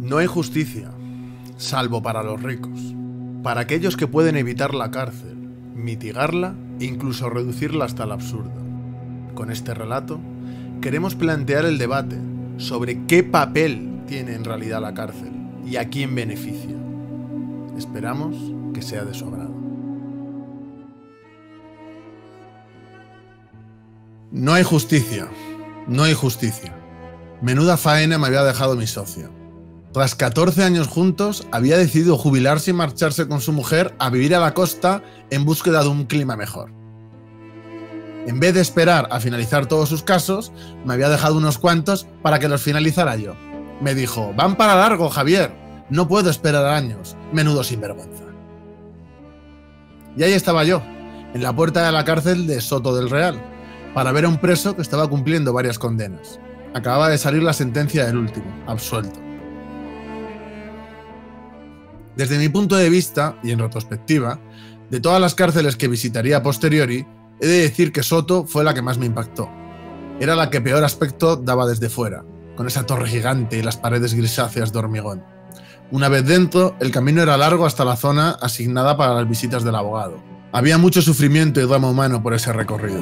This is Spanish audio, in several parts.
No hay justicia, salvo para los ricos, para aquellos que pueden evitar la cárcel, mitigarla e incluso reducirla hasta el absurdo. Con este relato, queremos plantear el debate sobre qué papel tiene en realidad la cárcel y a quién beneficia. Esperamos que sea de su agrado. No hay justicia, no hay justicia. Menuda faena me había dejado mi socio. Tras 14 años juntos, había decidido jubilarse y marcharse con su mujer a vivir a la costa en búsqueda de un clima mejor. En vez de esperar a finalizar todos sus casos, me había dejado unos cuantos para que los finalizara yo. Me dijo: van para largo, Javier, no puedo esperar años, menudo sinvergüenza. Y ahí estaba yo, en la puerta de la cárcel de Soto del Real, para ver a un preso que estaba cumpliendo varias condenas. Acababa de salir la sentencia del último, absuelto. Desde mi punto de vista, y en retrospectiva, de todas las cárceles que visitaría a posteriori, he de decir que Soto fue la que más me impactó. Era la que peor aspecto daba desde fuera, con esa torre gigante y las paredes grisáceas de hormigón. Una vez dentro, el camino era largo hasta la zona asignada para las visitas del abogado. Había mucho sufrimiento y drama humano por ese recorrido.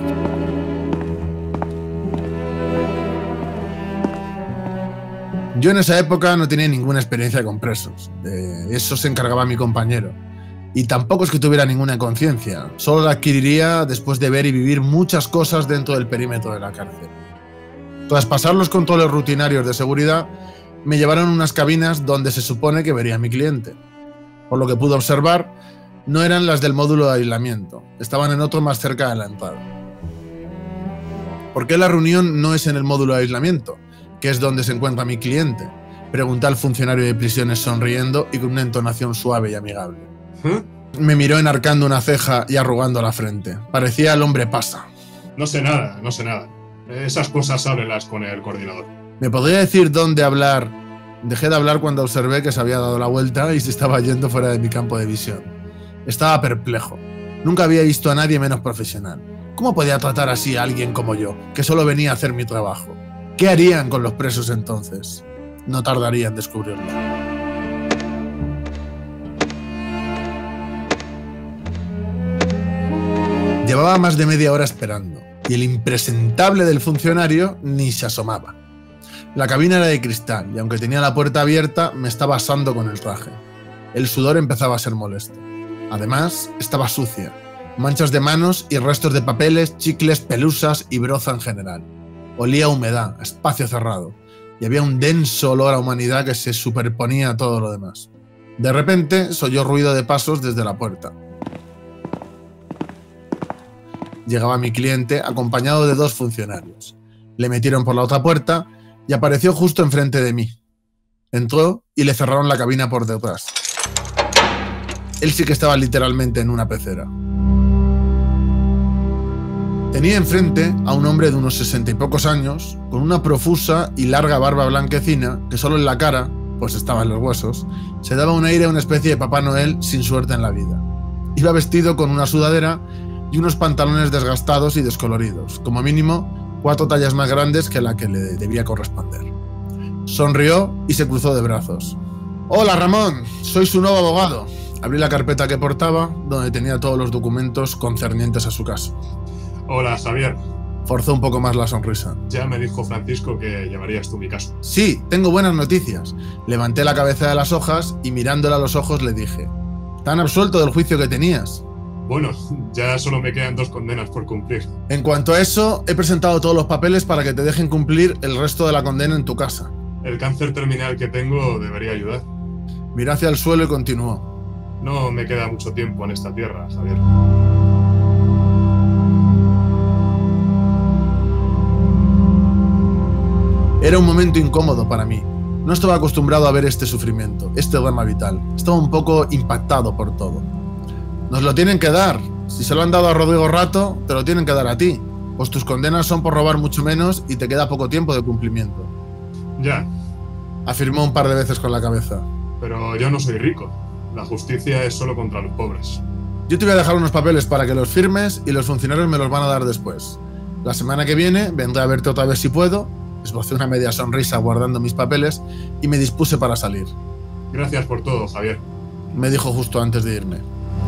Yo en esa época no tenía ninguna experiencia con presos, de eso se encargaba mi compañero. Y tampoco es que tuviera ninguna conciencia, solo la adquiriría después de ver y vivir muchas cosas dentro del perímetro de la cárcel. Tras pasar los controles rutinarios de seguridad, me llevaron a unas cabinas donde se supone que vería a mi cliente. Por lo que pude observar, no eran las del módulo de aislamiento, estaban en otro más cerca de la entrada. ¿Por qué la reunión no es en el módulo de aislamiento, que es donde se encuentra mi cliente? Pregunté al funcionario de prisiones sonriendo y con una entonación suave y amigable. Me miró enarcando una ceja y arrugando la frente. Parecía el hombre pasa. No sé nada. Esas cosas háblelas con el coordinador. ¿Me podría decir dónde hablar? Dejé de hablar cuando observé que se había dado la vuelta y se estaba yendo fuera de mi campo de visión. Estaba perplejo. Nunca había visto a nadie menos profesional. ¿Cómo podía tratar así a alguien como yo, que solo venía a hacer mi trabajo? ¿Qué harían con los presos entonces? No tardaría en descubrirlo. Llevaba más de media hora esperando, y el impresentable del funcionario ni se asomaba. La cabina era de cristal, y aunque tenía la puerta abierta, me estaba asando con el traje. El sudor empezaba a ser molesto. Además, estaba sucia. Manchas de manos y restos de papeles, chicles, pelusas y broza en general. Olía a humedad, a espacio cerrado, y había un denso olor a humanidad que se superponía a todo lo demás. De repente, se oyó ruido de pasos desde la puerta. Llegaba mi cliente acompañado de dos funcionarios. Le metieron por la otra puerta y apareció justo enfrente de mí. Entró y le cerraron la cabina por detrás. Él sí que estaba literalmente en una pecera. Tenía enfrente a un hombre de unos 60 y pocos años, con una profusa y larga barba blanquecina que solo en la cara, pues estaba en los huesos, se daba un aire a una especie de Papá Noel sin suerte en la vida. Iba vestido con una sudadera y unos pantalones desgastados y descoloridos, como mínimo 4 tallas más grandes que la que le debía corresponder. Sonrió y se cruzó de brazos. «Hola, Ramón, soy su nuevo abogado». Abrí la carpeta que portaba, donde tenía todos los documentos concernientes a su caso. Hola, Javier. Forzó un poco más la sonrisa. Ya me dijo Francisco que llevarías tú mi caso. Sí, tengo buenas noticias. Levanté la cabeza de las hojas y mirándole a los ojos le dije: «¿Te han absuelto del juicio que tenías?» Bueno, ya solo me quedan 2 condenas por cumplir. En cuanto a eso, he presentado todos los papeles para que te dejen cumplir el resto de la condena en tu casa. El cáncer terminal que tengo debería ayudar. Miró hacia el suelo y continuó. No me queda mucho tiempo en esta tierra, Javier. Era un momento incómodo para mí. No estaba acostumbrado a ver este sufrimiento, este drama vital. Estaba un poco impactado por todo. Nos lo tienen que dar. Si se lo han dado a Rodrigo Rato, te lo tienen que dar a ti. Pues tus condenas son por robar mucho menos y te queda poco tiempo de cumplimiento. Ya. Afirmó un par de veces con la cabeza. Pero yo no soy rico. La justicia es solo contra los pobres. Yo te voy a dejar unos papeles para que los firmes y los funcionarios me los van a dar después. La semana que viene vendré a verte otra vez si puedo Esbocé una media sonrisa guardando mis papeles y me dispuse para salir. Gracias por todo, Javier. Me dijo justo antes de irme.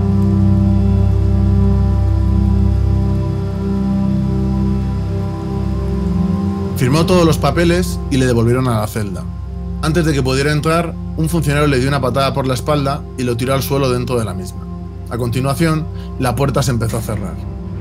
Firmó todos los papeles y le devolvieron a la celda. Antes de que pudiera entrar, un funcionario le dio una patada por la espalda y lo tiró al suelo dentro de la misma. A continuación, la puerta se empezó a cerrar.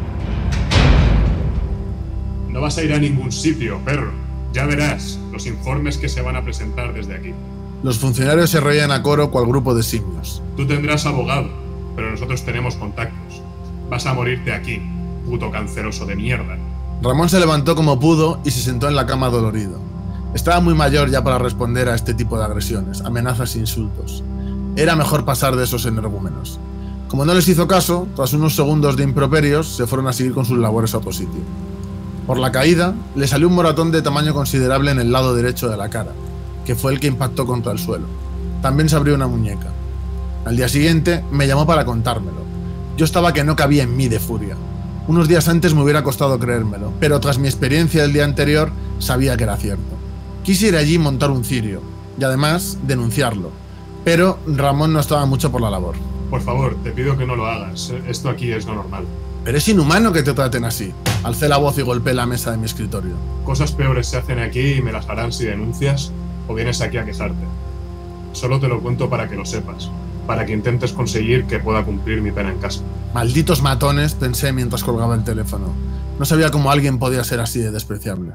No vas a ir a ningún sitio, perro. Ya verás los informes que se van a presentar desde aquí. Los funcionarios se reían a coro cual grupo de simios. Tú tendrás abogado, pero nosotros tenemos contactos. Vas a morirte aquí, puto canceroso de mierda. Ramón se levantó como pudo y se sentó en la cama dolorido. Estaba muy mayor ya para responder a este tipo de agresiones, amenazas e insultos. Era mejor pasar de esos energúmenos. Como no les hizo caso, tras unos segundos de improperios, se fueron a seguir con sus labores a otro sitio. Por la caída, le salió un moratón de tamaño considerable en el lado derecho de la cara, que fue el que impactó contra el suelo. También se abrió una muñeca. Al día siguiente, me llamó para contármelo. Yo estaba que no cabía en mí de furia. Unos días antes me hubiera costado creérmelo, pero tras mi experiencia del día anterior, sabía que era cierto. Quise ir allí y montar un cirio, y además denunciarlo, pero Ramón no estaba mucho por la labor. Por favor, te pido que no lo hagas. Esto aquí es lo normal. Pero es inhumano que te traten así. Alcé la voz y golpeé la mesa de mi escritorio. Cosas peores se hacen aquí y me las harán si denuncias o vienes aquí a quejarte. Solo te lo cuento para que lo sepas, para que intentes conseguir que pueda cumplir mi pena en casa. Malditos matones, pensé mientras colgaba el teléfono. No sabía cómo alguien podía ser así de despreciable.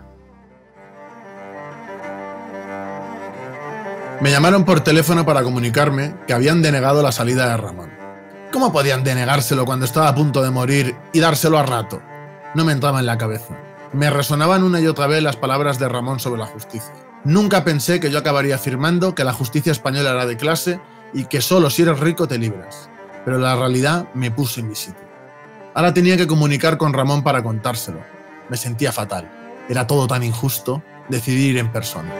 Me llamaron por teléfono para comunicarme que habían denegado la salida de Ramón. ¿Cómo podían denegárselo cuando estaba a punto de morir y dárselo a rato? No me entraba en la cabeza. Me resonaban una y otra vez las palabras de Ramón sobre la justicia. Nunca pensé que yo acabaría afirmando que la justicia española era de clase y que solo si eres rico te libras. Pero la realidad me puso en mi sitio. Ahora tenía que comunicar con Ramón para contárselo. Me sentía fatal. Era todo tan injusto. Decidí ir en persona.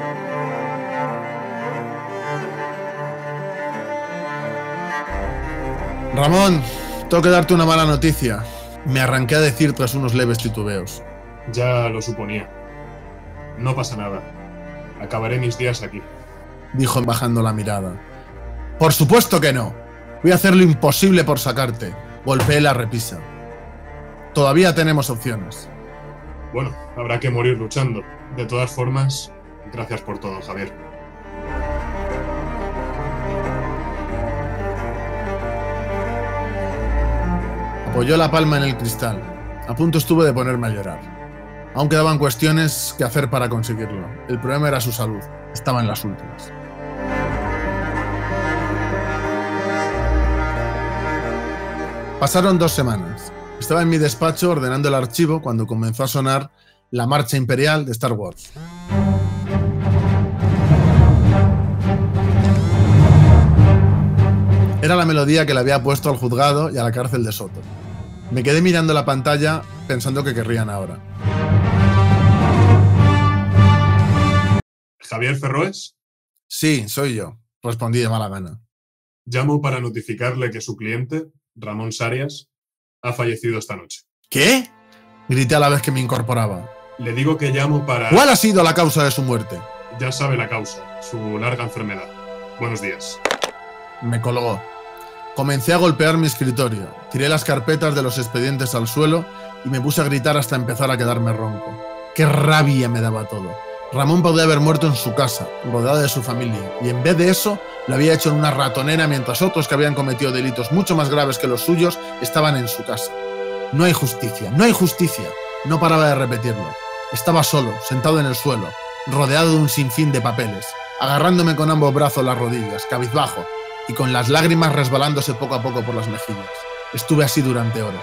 Ramón, tengo que darte una mala noticia. Me arranqué a decir tras unos leves titubeos. Ya lo suponía. No pasa nada. Acabaré mis días aquí. Dijo bajando la mirada. Por supuesto que no. Voy a hacer lo imposible por sacarte. Golpeé la repisa. Todavía tenemos opciones. Bueno, habrá que morir luchando. De todas formas, gracias por todo, Javier. Apoyó la palma en el cristal. A punto estuve de ponerme a llorar. Aún quedaban cuestiones que hacer para conseguirlo. El problema era su salud. Estaba en las últimas. Pasaron 2 semanas. Estaba en mi despacho ordenando el archivo cuando comenzó a sonar la marcha imperial de Star Wars. Era la melodía que le había puesto al juzgado y a la cárcel de Soto. Me quedé mirando la pantalla pensando que querrían ahora. ¿Javier Ferroes? Sí, soy yo, respondí de mala gana. Llamo para notificarle que su cliente, Ramón Sarias, ha fallecido esta noche. ¿Qué? Grité a la vez que me incorporaba. Le digo que llamo para... ¿Cuál ha sido la causa de su muerte? Ya sabe la causa, su larga enfermedad. Buenos días. Me colgó. Comencé a golpear mi escritorio, tiré las carpetas de los expedientes al suelo y me puse a gritar hasta empezar a quedarme ronco. ¡Qué rabia me daba todo! Ramón podía haber muerto en su casa, rodeado de su familia, y en vez de eso, lo había hecho en una ratonera mientras otros que habían cometido delitos mucho más graves que los suyos estaban en su casa. No hay justicia, no hay justicia. No paraba de repetirlo. Estaba solo, sentado en el suelo, rodeado de un sinfín de papeles, agarrándome con ambos brazos las rodillas, cabizbajo, y con las lágrimas resbalándose poco a poco por las mejillas. Estuve así durante horas.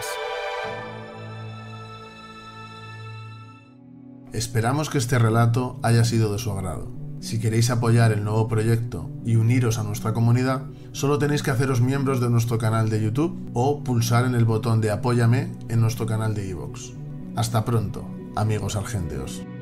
Esperamos que este relato haya sido de su agrado. Si queréis apoyar el nuevo proyecto y uniros a nuestra comunidad, solo tenéis que haceros miembros de nuestro canal de YouTube o pulsar en el botón de Apóyame en nuestro canal de iVoox. Hasta pronto, amigos argenteos.